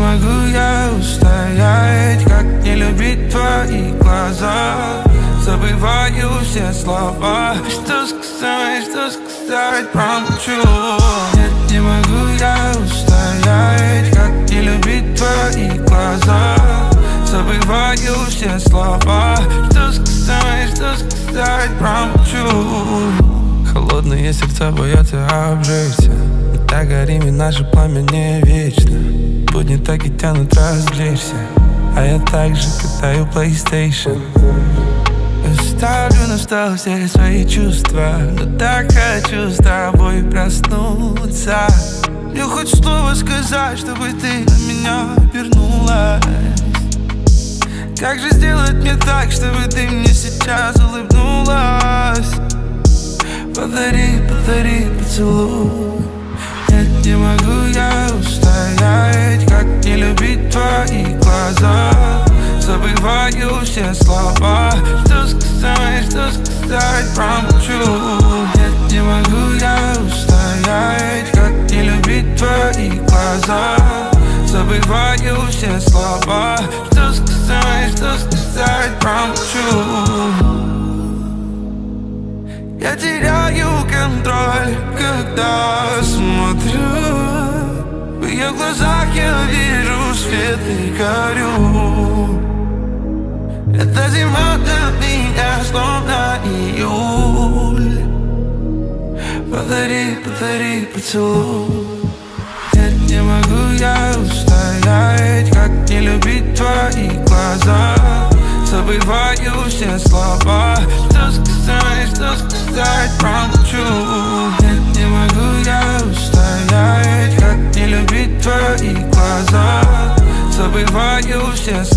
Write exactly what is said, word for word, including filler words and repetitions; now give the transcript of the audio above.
могу я устоять, как не любить твои глаза. Забываю все слова, что сказать, что сказать, промолчу. Нет, не могу я устоять, как не любить твои глаза. Забываю все слова, что сказать, что сказать, промолчу. Холодные сердца боятся обжечься, но так горим и наше пламя не вечно. Будни так и тянут развлечься, а я также катаю PlayStation. Ставлю на стол все свои чувства, но так хочу с тобой проснуться. Мне хоть слово сказать, чтобы ты на меня вернулась. Как же сделать мне так, чтобы ты мне сейчас улыбнулась? Подари, подари поцелуй. Нет, не могу я устоять, как не любить твои глаза. Забываю все слова, что сказать, что сказать, промолчу. Нет, не могу я устоять, как не любить твои глаза. Забываю все слова, что сказать, что сказать, промолчу. Я теряю контроль, когда смотрю. В ее глазах я вижу свет и горю. Эта зима для меня словно июль. Подари, подари поцелуй. Нет, не могу я устоять, как не любить твои глаза. Забываю все слова, что сказать, что сказать, промолчу. Нет, не могу я устоять, как не любить твои глаза. Забываю все слова.